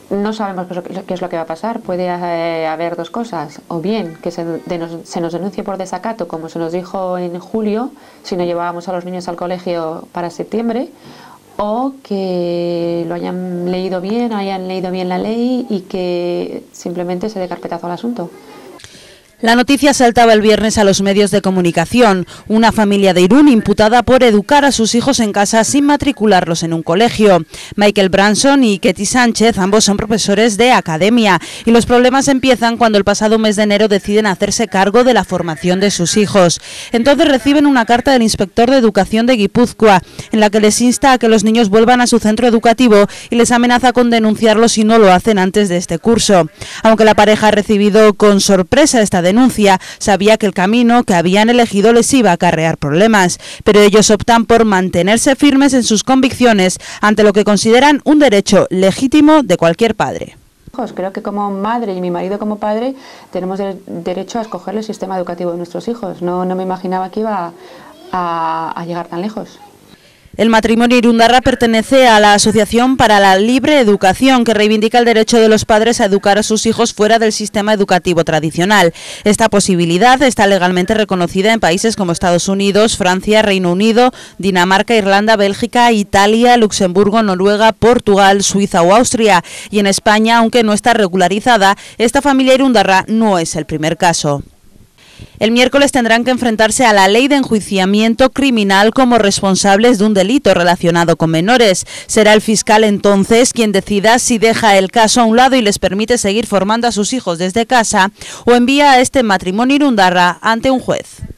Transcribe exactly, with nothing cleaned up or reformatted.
no sabemos qué es, lo que, qué es lo que va a pasar. Puede eh, haber dos cosas, o bien que se, de nos, se nos denuncie por desacato, como se nos dijo en julio, si no llevábamos a los niños al colegio para septiembre, o que lo hayan leído bien, hayan leído bien la ley y que simplemente se dé carpetazo al asunto. La noticia saltaba el viernes a los medios de comunicación. Una familia de Irún imputada por educar a sus hijos en casa sin matricularlos en un colegio. Michael Branson y Ketty Sánchez, ambos son profesores de academia, y los problemas empiezan cuando el pasado mes de enero deciden hacerse cargo de la formación de sus hijos. Entonces reciben una carta del inspector de educación de Guipúzcoa, en la que les insta a que los niños vuelvan a su centro educativo y les amenaza con denunciarlos si no lo hacen antes de este curso. Aunque la pareja ha recibido con sorpresa esta denuncia, sabía que el camino que habían elegido les iba a acarrear problemas, pero ellos optan por mantenerse firmes en sus convicciones ante lo que consideran un derecho legítimo de cualquier padre. Creo que como madre y mi marido como padre tenemos el derecho a escoger el sistema educativo de nuestros hijos. No, no me imaginaba que iba a, a llegar tan lejos. El matrimonio Irundarra pertenece a la Asociación para la Libre Educación, que reivindica el derecho de los padres a educar a sus hijos fuera del sistema educativo tradicional. Esta posibilidad está legalmente reconocida en países como Estados Unidos, Francia, Reino Unido, Dinamarca, Irlanda, Bélgica, Italia, Luxemburgo, Noruega, Portugal, Suiza o Austria. Y en España, aunque no está regularizada, esta familia Irundarra no es el primer caso. El miércoles tendrán que enfrentarse a la ley de enjuiciamiento criminal como responsables de un delito relacionado con menores. Será el fiscal entonces quien decida si deja el caso a un lado y les permite seguir formando a sus hijos desde casa o envía a este matrimonio Irundarra ante un juez.